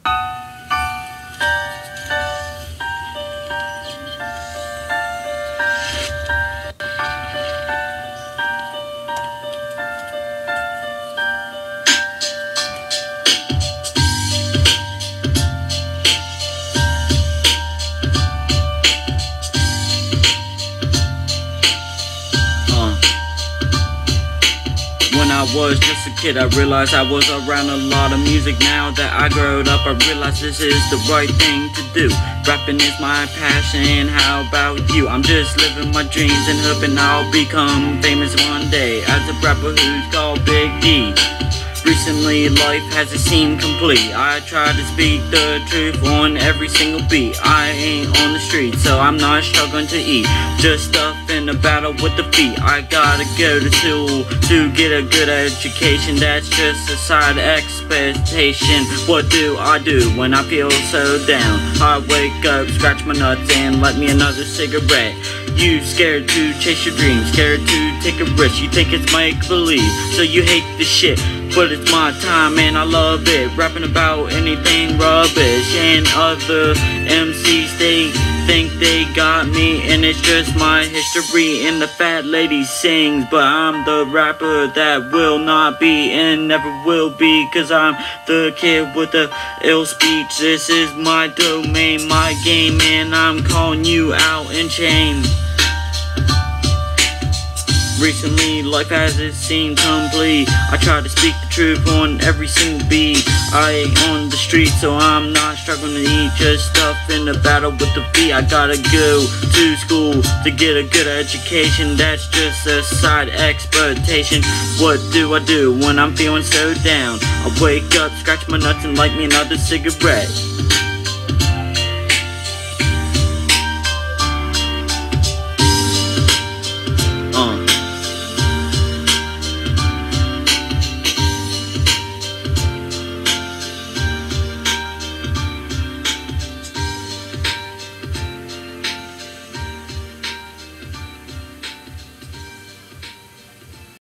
When I was just a kid, I realized I was around a lot of music. Now that I growed up, I realize this is the right thing to do. Rapping is my passion, how about you? I'm just living my dreams and hoping I'll become famous one day as a rapper who's called Big D. Recently, life hasn't seemed complete. I try to speak the truth on every single beat. I ain't on the street, so I'm not struggling to eat. Just stuff in a battle with the feet. I gotta go to school to get a good education. That's just a side expectation. What do I do when I feel so down? I wake up, scratch my nuts, and light me another cigarette. You scared to chase your dreams, scared to take a risk. You think it's make-believe, so you hate the shit. But it's my time and I love it. Rapping about anything rubbish. And other MCs, they think they got me, and it's just my history. And the fat lady sings, but I'm the rapper that will not be and never will be, cause I'm the kid with the ill speech. This is my domain, my game, and I'm calling you out in chains. Recently, life hasn't seemed complete. I try to speak the truth on every single beat. I ain't on the street, so I'm not struggling to eat. Just stuff in the battle with the beat. I gotta go to school to get a good education. That's just a side expectation. What do I do when I'm feeling so down? I wake up, scratch my nuts, and light me another cigarette.